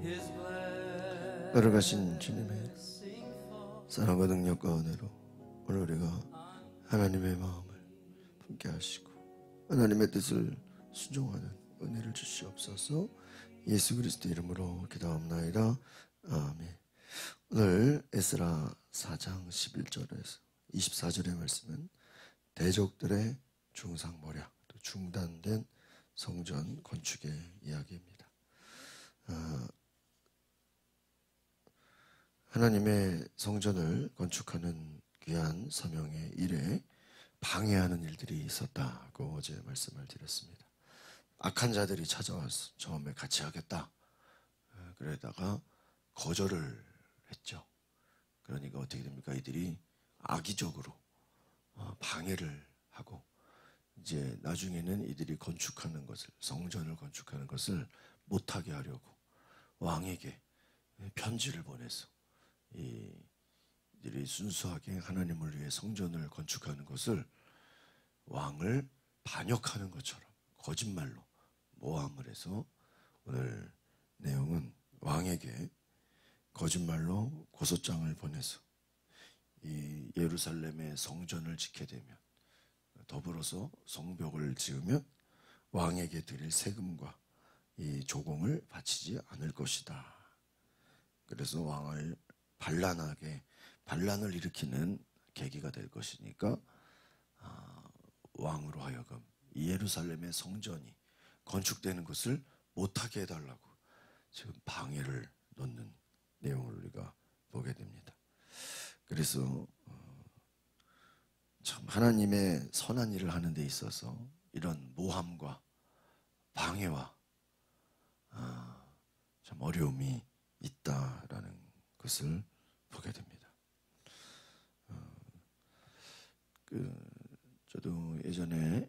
걸어가신 주님의 사랑과 능력과 은혜로 오늘 우리가 하나님의 마음을 품게 하시고 하나님의 뜻을 순종하는 은혜를 주시옵소서. 예수 그리스도 이름으로 기도합나이다. 아멘. 오늘 에스라 4장 11절에서 24절의 말씀은 대적들의 중상모략, 또 중단된 성전 건축의 이야기입니다. 하나님의 성전을 건축하는 귀한 사명의 일에 방해하는 일들이 있었다고 어제 말씀을 드렸습니다. 악한 자들이 찾아와서 처음에 같이 하겠다. 그러다가 거절을 했죠. 그러니까 어떻게 됩니까? 이들이 악의적으로 방해를 하고 이제 나중에는 이들이 건축하는 것을, 성전을 건축하는 것을 못하게 하려고 왕에게 편지를 보내서 이들이 순수하게 하나님을 위해 성전을 건축하는 것을 왕을 반역하는 것처럼 거짓말로 모함을 해서 오늘 내용은 왕에게 거짓말로 고소장을 보내서 이 예루살렘의 성전을 짓게 되면 더불어서 성벽을 지으면 왕에게 드릴 세금과 이 조공을 바치지 않을 것이다. 그래서 왕을 반란을 일으키는 계기가 될 것이니까 왕으로 하여금 이 예루살렘의 성전이 건축되는 것을 못하게 해달라고 지금 방해를 놓는 내용을 우리가 보게 됩니다. 그래서 참 하나님의 선한 일을 하는 데 있어서 이런 모함과 방해와 참 어려움이 있다라는 것을 보게 됩니다. 저도 예전에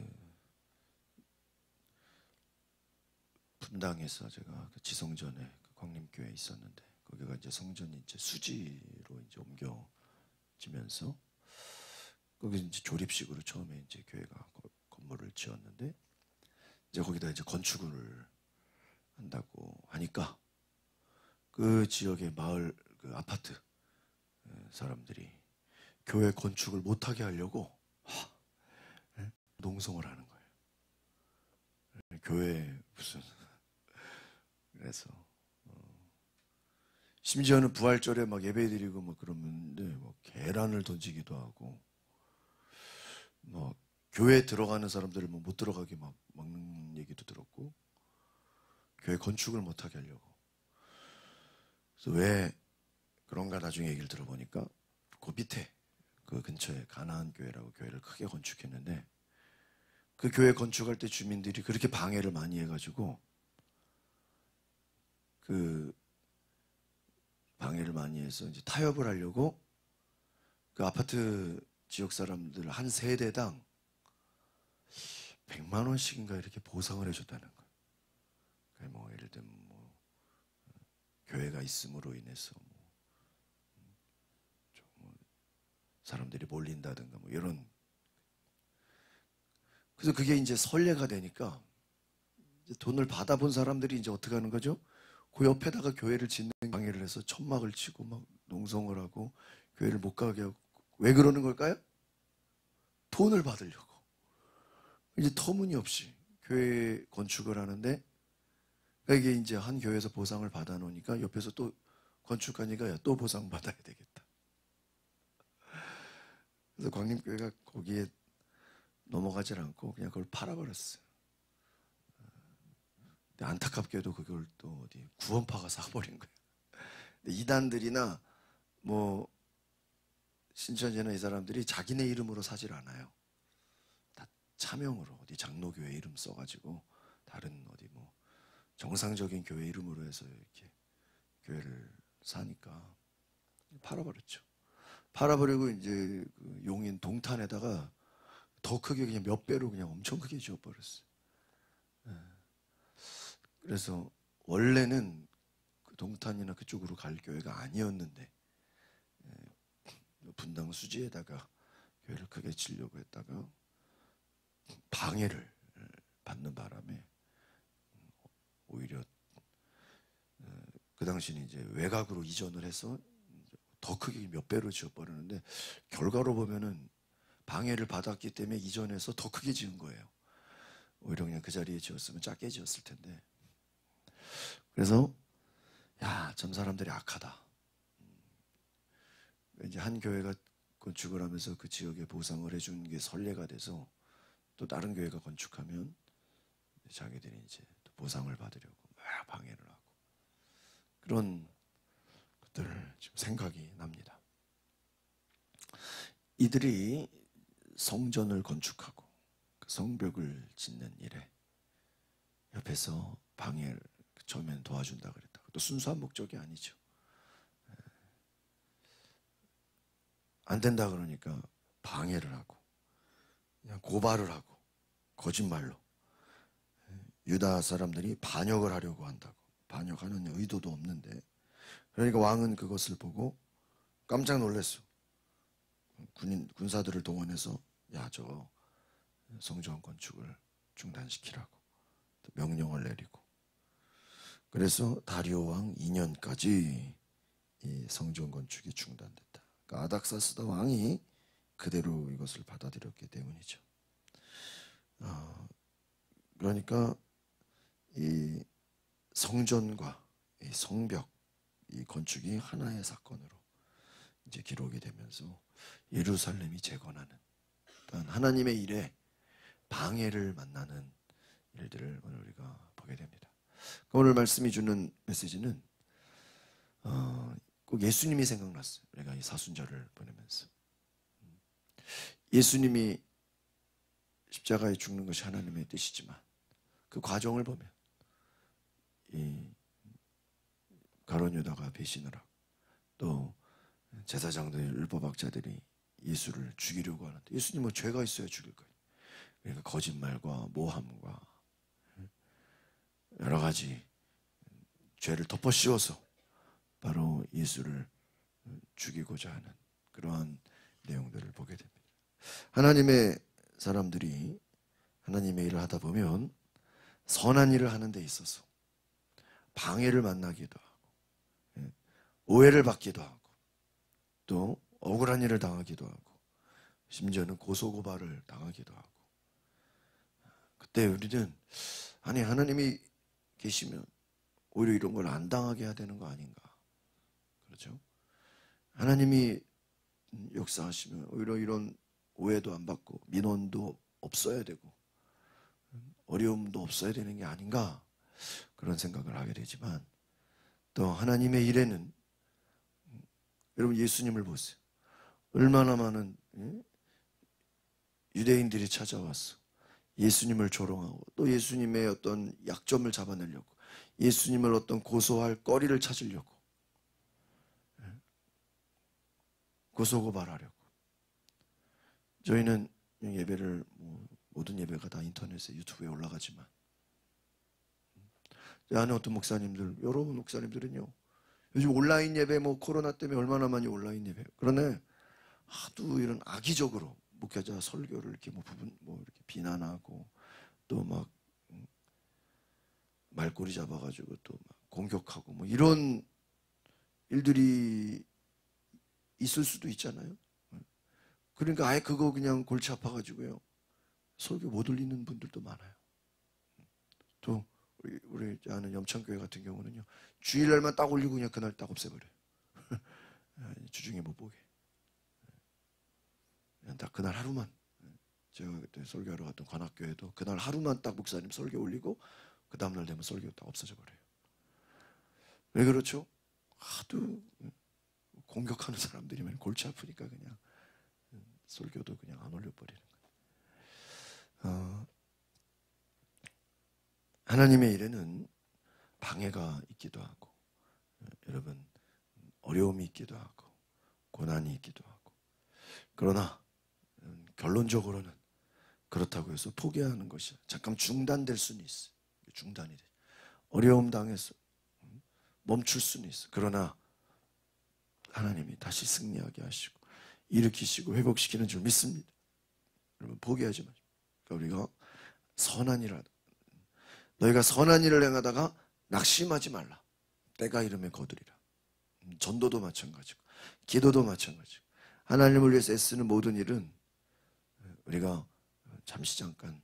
분당에서 제가 지성전에 광림교회에 있었는데 거기가 이제 성전이 이제 수지로 이제 옮겨지면서 거기 이제 조립식으로 처음에 이제 교회가 건물을 지었는데 이제 거기다 이제 건축을 한다고 하니까 그 지역의 마을 그 아파트 사람들이 교회 건축을 못하게 하려고 농성을 하는 거예요. 교회 무슨 그래서 심지어는 부활절에 막 예배드리고 막 그러는데 뭐 계란을 던지기도 하고 뭐 교회 들어가는 사람들을 뭐 못 들어가게 막 막는 얘기도 들었고 교회 건축을 못하게 하려고. 그래서 왜 그런가 나중에 얘기를 들어보니까 그 밑에 그 근처에 가나안 교회라고 교회를 크게 건축했는데 그 교회 건축할 때 주민들이 그렇게 방해를 많이 해가지고 그 방해를 많이 해서 이제 타협을 하려고 그 아파트 지역 사람들 한 세대당 100만 원씩인가 이렇게 보상을 해줬다는 거예요. 그러니까 뭐 예를 들면 뭐 교회가 있음으로 인해서 뭐 사람들이 몰린다든가 뭐 이런. 그래서 그게 이제 선례가 되니까 이제 돈을 받아본 사람들이 이제 어떻게 하는 거죠? 그 옆에다가 교회를 짓는 방해를 해서 천막을 치고 막 농성을 하고 교회를 못 가게 하고. 왜 그러는 걸까요? 돈을 받으려고. 이제 터무니없이 교회 건축을 하는데 이게 이제 한 교회에서 보상을 받아 놓으니까 옆에서 또 건축하니까 또 보상 받아야 되겠다. 그래서 광림교회가 거기에 넘어가질 않고 그냥 그걸 팔아버렸어요. 근데 안타깝게도 그걸 또 어디 구원파가 사버린 거예요. 근데 이단들이나 뭐 신천지나 이 사람들이 자기네 이름으로 사질 않아요. 다 차명으로 어디 장로교회 이름 써가지고 다른 어디 뭐 정상적인 교회 이름으로 해서 이렇게 교회를 사니까 팔아버렸죠. 팔아버리고 이제 그 용인 동탄에다가 더 크게 그냥 몇 배로 그냥 엄청 크게 지어버렸어요. 그래서 원래는 그 동탄이나 그쪽으로 갈 교회가 아니었는데 분당 수지에다가 교회를 크게 지려고 했다가 방해를 받는 바람에 오히려 그 당시는 이제 외곽으로 이전을 해서 더 크게 몇 배로 지어버렸는데 결과로 보면은 방해를 받았기 때문에 이전해서 더 크게 지은 거예요. 오히려 그냥 그 자리에 지었으면 작게 지었을 텐데. 그래서 야, 참 사람들이 악하다. 이제 한 교회가 건축을 하면서 그 지역에 보상을 해준 게 선례가 돼서 또 다른 교회가 건축하면 자기들이 이제 또 보상을 받으려고 막 방해를 하고 그런 것들을 지금 생각이 납니다. 이들이 성전을 건축하고 그 성벽을 짓는 일에 옆에서 방해를 처음에는 도와준다 그랬다. 또 순수한 목적이 아니죠. 안 된다 그러니까 방해를 하고 그냥 고발을 하고 거짓말로 유다 사람들이 반역을 하려고 한다고. 반역하는 의도도 없는데 그러니까 왕은 그것을 보고 깜짝 놀랐어. 군사들을 동원해서 야, 저 성전 건축을 중단시키라고 명령을 내리고 그래서 다리오 왕 2년까지 이 성전 건축이 중단됐다. 그러니까 아닥사스다 왕이 그대로 이것을 받아들였기 때문이죠. 그러니까 이 성전과 이 성벽, 이 건축이 하나의 사건으로 이제 기록이 되면서 예루살렘이 재건하는 그러니까 하나님의 일에 방해를 만나는 일들을 오늘 우리가 보게 됩니다. 오늘 말씀이 주는 메시지는 꼭 예수님이 생각났어요. 우리가 이 사순절을 보내면서 예수님이 십자가에 죽는 것이 하나님의 뜻이지만 그 과정을 보면 이 가룟 유다가 배신을 하고 또 제사장들 율법학자들이 예수를 죽이려고 하는데 예수님은 죄가 있어야 죽일 거예요. 그러니까 거짓말과 모함과 여러 가지 죄를 덮어 씌워서 바로 예수를 죽이고자 하는 그러한 내용들을 보게 됩니다. 하나님의 사람들이 하나님의 일을 하다 보면 선한 일을 하는 데 있어서 방해를 만나기도 하고 오해를 받기도 하고 또 억울한 일을 당하기도 하고 심지어는 고소고발을 당하기도 하고 그때 우리는 아니 하나님이 계시면 오히려 이런 걸 안 당하게 해야 되는 거 아닌가. 그렇죠? 하나님이 역사하시면 오히려 이런 오해도 안 받고 민원도 없어야 되고 어려움도 없어야 되는 게 아닌가 그런 생각을 하게 되지만 또 하나님의 일에는 여러분 예수님을 보세요. 얼마나 많은 유대인들이 찾아왔어. 예수님을 조롱하고 또 예수님의 어떤 약점을 잡아내려고 예수님을 어떤 고소할 거리를 찾으려고 고소고발하려고. 저희는 예배를 모든 예배가 다 인터넷에 유튜브에 올라가지만 제 안에 어떤 목사님들 여러분 목사님들은요 요즘 온라인 예배 코로나 때문에 얼마나 많이 온라인 예배 그러네 하도 이런 악의적으로 목회자 설교를 이렇게 부분 이렇게 비난하고 또 막 말꼬리 잡아가지고 또 막 공격하고 이런 일들이 있을 수도 있잖아요. 그러니까 아예 그거 그냥 골치 아파가지고요 설교 못 올리는 분들도 많아요. 또 우리 아는 염천교회 같은 경우는요 주일날만 딱 올리고 그냥 그날 딱 없애버려요. 주중에 못 보게. 그냥 딱 그날 하루만. 제가 그때 설교하러 갔던 관악교회도 그날 하루만 딱 목사님 설교 올리고 그 다음날 되면 설교 딱 없어져 버려요. 왜 그렇죠? 하도 공격하는 사람들이면 골치 아프니까 그냥 설교도 그냥 안 올려버리는 거예요. 하나님의 일에는 방해가 있기도 하고 여러분 어려움이 있기도 하고 고난이 있기도 하고 그러나 결론적으로는 그렇다고 해서 포기하는 것이 잠깐 중단될 수는 있어요. 중단이 돼. 어려움 당해서 멈출 수는 있어. 그러나 하나님이 다시 승리하게 하시고 일으키시고 회복시키는 줄 믿습니다. 여러분 포기하지 마시고 그러니까 우리가 선한 일을 하다. 너희가 선한 일을 행하다가 낙심하지 말라. 때가 이르면 거두리라. 전도도 마찬가지고 기도도 마찬가지고 하나님을 위해서 애쓰는 모든 일은 우리가 잠시 잠깐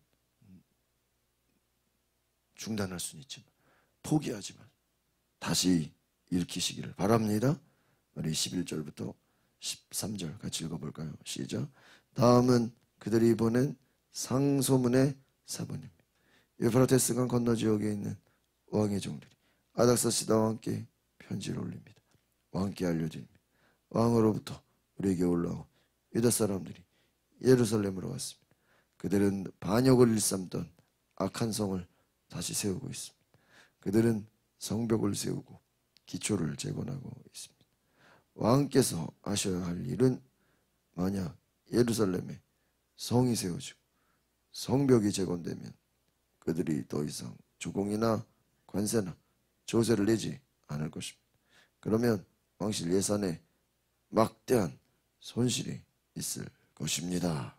중단할 수는 있지만 포기하지만 다시 일으키시기를 바랍니다. 우리 11절부터 13절 같이 읽어볼까요? 시작. 다음은 그들이 보낸 상소문의 사본입니다. 유프라테스강 건너 지역에 있는 왕의 종들이 아닥사스다와 함께 편지를 올립니다. 왕께 알려드립니다. 왕으로부터 우리에게 올라온 유다 사람들이 예루살렘으로 왔습니다. 그들은 반역을 일삼던 악한 성을 다시 세우고 있습니다. 그들은 성벽을 세우고 기초를 재건하고 있습니다. 왕께서 하셔야 할 일은 만약 예루살렘에 성이 세워지고 성벽이 재건되면 그들이 더 이상 조공이나 관세나 조세를 내지 않을 것입니다. 그러면 왕실 예산에 막대한 손실이 있을 것입니다.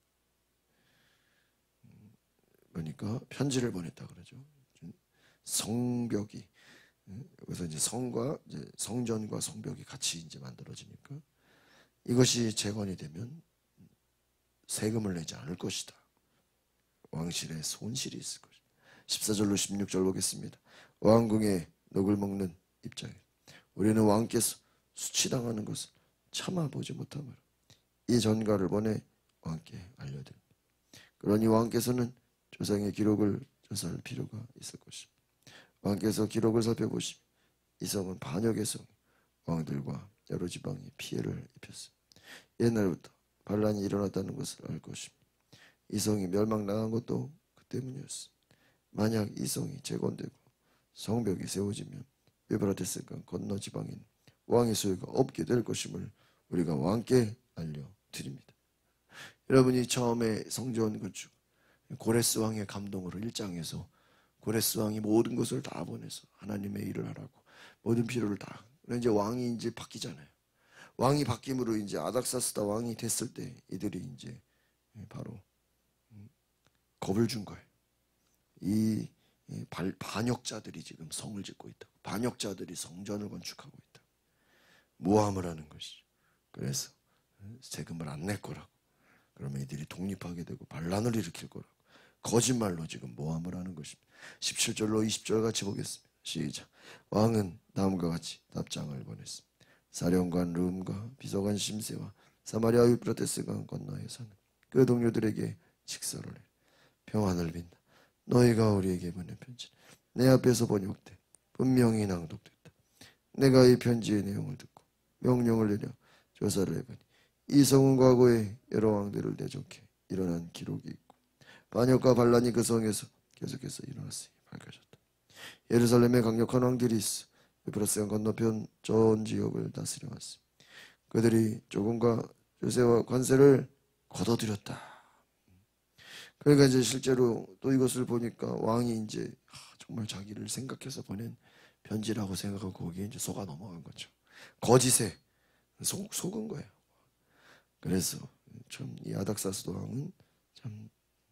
그러니까 편지를 보냈다 그러죠. 성벽이 여기서 이제 성과 이제 성전과 성벽이 같이 이제 만들어지니까 이것이 재건이 되면 세금을 내지 않을 것이다. 왕실에 손실이 있을 것이다. 14절로 16절 보겠습니다. 왕궁에 녹을 먹는 입장에 우리는 왕께서 수치당하는 것을 참아보지 못하므로 이 전가를 보내 왕께 알려드립니다. 그러니 왕께서는 조상의 기록을 조사할 필요가 있을 것입니다. 왕께서 기록을 살펴보시면 이 성은 반역의 성, 왕들과 여러 지방이 피해를 입혔습니다. 옛날부터 반란이 일어났다는 것을 알 것입니다. 이 성이 멸망당한 것도 그 때문이었습니다. 만약 이 성이 재건되고 성벽이 세워지면 유브라데스강 건너 지방인 왕의 소유가 없게 될 것임을 우리가 왕께 알려드립니다. 여러분이 처음에 성전 건축 고레스 왕의 감동으로 1장에서 고레스 왕이 모든 것을 다 보내서 하나님의 일을 하라고 모든 필요를 다. 그런데 이제 왕이 이제 바뀌잖아요. 왕이 바뀜으로 이제 아닥사스다 왕이 됐을 때 이들이 이제 바로 겁을 준 거예요. 이 반역자들이 지금 성을 짓고 있다. 반역자들이 성전을 건축하고 있다. 모함을 하는 것이죠. 그래서 세금을 안 낼 거라고. 그러면 이들이 독립하게 되고 반란을 일으킬 거라고. 거짓말로 지금 모함을 하는 것입니다. 17절로 20절 같이 보겠습니다. 시작. 왕은 다음과 같이 답장을 보냈습니다. 사령관 르움과 비서관 심세와 사마리아 유프라테스강 건너에 사는 그 동료들에게 직서를 해 평안을 빈다. 너희가 우리에게 보낸 편지는 내 앞에서 번역돼 분명히 낭독됐다. 내가 이 편지의 내용을 듣고 명령을 내려 조사를 해보니 이 성은 과거에 여러 왕들을 대적해 일어난 기록이 있고 반역과 반란이 그 성에서 계속해서 일어났으니 밝혀졌다. 예루살렘에 강력한 왕들이 있어 유프라테스강 건너편 전 지역을 다스려 왔습니다. 그들이 조금과 조세와 관세를 걷어들였다. 그러니까 이제 실제로 또 이것을 보니까 왕이 이제 정말 자기를 생각해서 보낸 편지라고 생각하고 거기에 이제 속아 넘어간 거죠. 거짓에 속은 거예요. 그래서 참 이 아닥사스도 왕은 참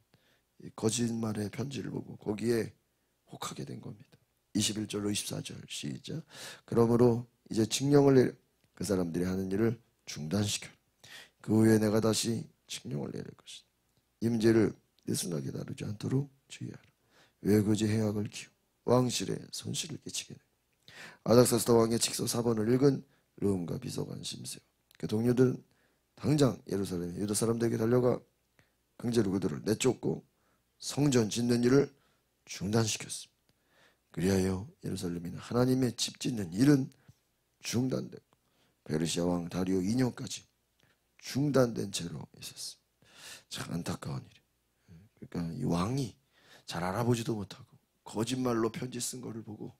거짓말의 편지를 보고 거기에 혹하게 된 겁니다. 21절로 24절 시작. 그러므로 이제 칙령을 내려 그 사람들이 하는 일을 중단시켜. 그 후에 내가 다시 칙령을 내릴 것이다. 임제를 느슨하게 다루지 않도록 주의하라. 왜 그지 해악을 키워 왕실에 손실을 끼치게 돼. 아닥사스다 왕의 직서 4번을 읽은 르움과 비서관 심세와 그 동료들은 당장 예루살렘 유다 사람들에게 달려가 강제로 그들을 내쫓고 성전 짓는 일을 중단시켰습니다. 그리하여 예루살렘인 하나님의 집 짓는 일은 중단되고 페르시아 왕 다리오 2년까지 중단된 채로 있었습니다. 참 안타까운 일이에요. 그러니까 이 왕이 잘 알아보지도 못하고 거짓말로 편지 쓴 거를 보고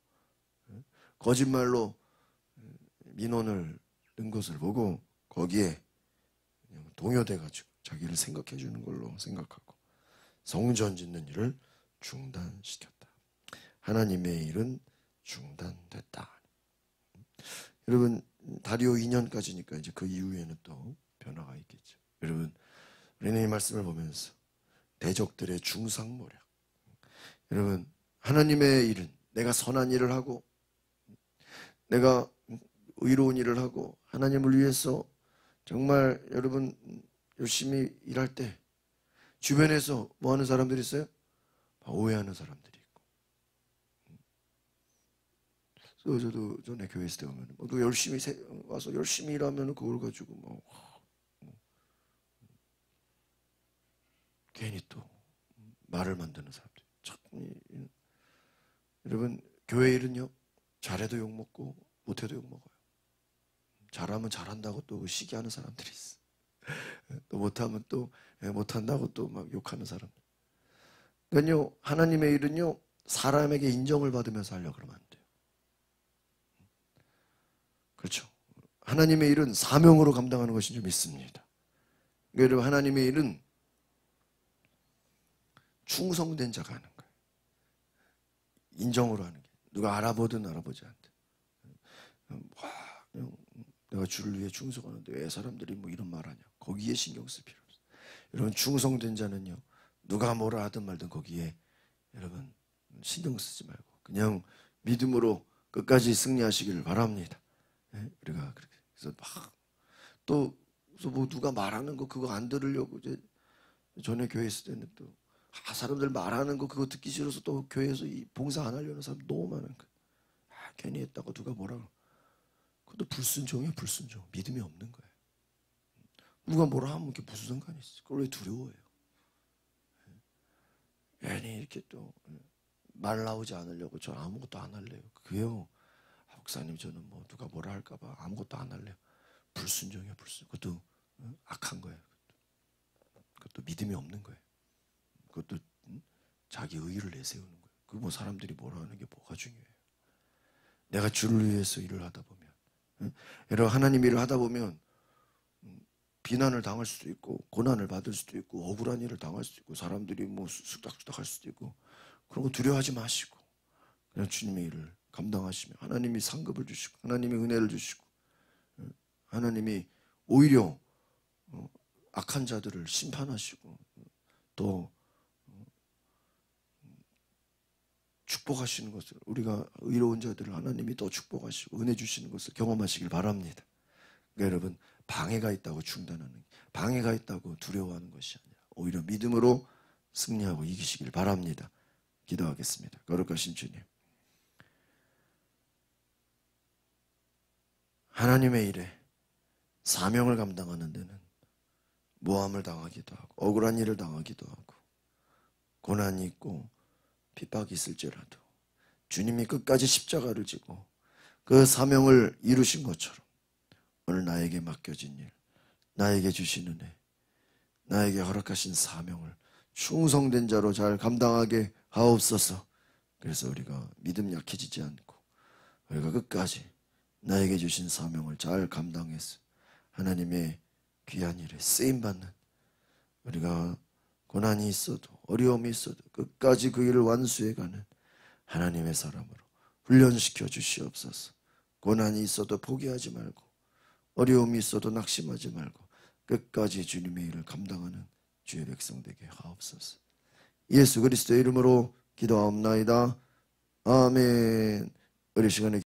거짓말로 민원을 넣은 것을 보고 거기에 동요돼가지고 자기를 생각해 주는 걸로 생각하고 성전 짓는 일을 중단시켰다. 하나님의 일은 중단됐다. 여러분 다리오 2년까지니까 이제 그 이후에는 또 변화가 있겠죠. 여러분 우리는 이 말씀을 보면서 대적들의 중상모략. 여러분 하나님의 일은 내가 선한 일을 하고 내가 의로운 일을 하고 하나님을 위해서 정말 여러분 열심히 일할 때 주변에서 뭐 하는 사람들이 있어요? 오해하는 사람들이 있고. 그래서 저도 전에 교회 있을 때 보면 너 열심히 와서 열심히 일하면 그걸 가지고 뭐 괜히 또 말을 만드는 사람들. 참, 여러분 교회 일은요 잘해도 욕 먹고 못해도 욕 먹어요. 잘하면 잘한다고 또 시기하는 사람들이 있어. 또 못하면 또 못한다고 또 막 욕하는 사람들. 그러니까요 하나님의 일은요 사람에게 인정을 받으면서 하려고 그러면 안 돼요. 그렇죠. 하나님의 일은 사명으로 감당하는 것인 줄 믿습니다. 그러니까 여러분 하나님의 일은 충성된 자가 하는 거예요. 인정으로 하는 게. 누가 알아보든 알아보지 않든. 와, 내가 주를 위해 충성하는데 왜 사람들이 뭐 이런 말 하냐. 거기에 신경 쓸 필요 없어요. 여러분 충성된 자는요. 누가 뭐라 하든 말든 거기에 여러분 신경 쓰지 말고 그냥 믿음으로 끝까지 승리하시기를 바랍니다. 우리가 그렇게 그래서 막 또 뭐 누가 말하는 거 그거 안 들으려고 이제 전에 교회 있을 때는 또 사람들 말하는 거 그거 듣기 싫어서 또 교회에서 이 봉사 안 하려는 사람 너무 많은 거야. 괜히 했다고 누가 뭐라 그것도 불순종이야. 불순종. 믿음이 없는 거예요. 누가 뭐라 하면 그게 무슨 상관이 있어. 그걸 왜 두려워해요. 괜히 이렇게 또 말 나오지 않으려고 저 아무것도 안 할래요. 그게요. 목사님 저는 뭐 누가 뭐라 할까 봐 아무것도 안 할래요. 불순종이야. 불순종. 그것도 악한 거예요. 그것도 믿음이 없는 거예요. 그것도 자기 의의를 내세우는 거예요. 그 뭐 사람들이 뭐라 하는 게 뭐가 중요해요. 내가 주를 위해서 일을 하다 보면 여러분 하나님 일을 하다 보면 비난을 당할 수도 있고 고난을 받을 수도 있고 억울한 일을 당할 수도 있고 사람들이 뭐 쑥닥쑥닥 할 수도 있고 그런 거 두려워하지 마시고 그냥 주님의 일을 감당하시며 하나님이 상급을 주시고 하나님이 은혜를 주시고 하나님이 오히려 악한 자들을 심판하시고 또 축복하시는 것을 우리가 의로운 자들을 하나님이 더 축복하시고 은혜 주시는 것을 경험하시길 바랍니다. 그러니까 여러분 방해가 있다고 중단하는 방해가 있다고 두려워하는 것이 아니라 오히려 믿음으로 승리하고 이기시길 바랍니다. 기도하겠습니다. 거룩하신 주님 하나님의 일에 사명을 감당하는 데는 모함을 당하기도 하고 억울한 일을 당하기도 하고 고난이 있고 핍박이 있을지라도 주님이 끝까지 십자가를 지고 그 사명을 이루신 것처럼 오늘 나에게 맡겨진 일, 나에게 주신 은혜, 나에게 허락하신 사명을 충성된 자로 잘 감당하게 하옵소서. 그래서 우리가 믿음 약해지지 않고 우리가 끝까지 나에게 주신 사명을 잘 감당해서 하나님의 귀한 일에 쓰임받는 우리가 고난이 있어도 어려움이 있어도 끝까지 그 일을 완수해가는 하나님의 사람으로 훈련시켜 주시옵소서. 고난이 있어도 포기하지 말고 어려움이 있어도 낙심하지 말고 끝까지 주님의 일을 감당하는 주의 백성 되게 하옵소서. 예수 그리스도의 이름으로 기도하옵나이다. 아멘. 우리 시간에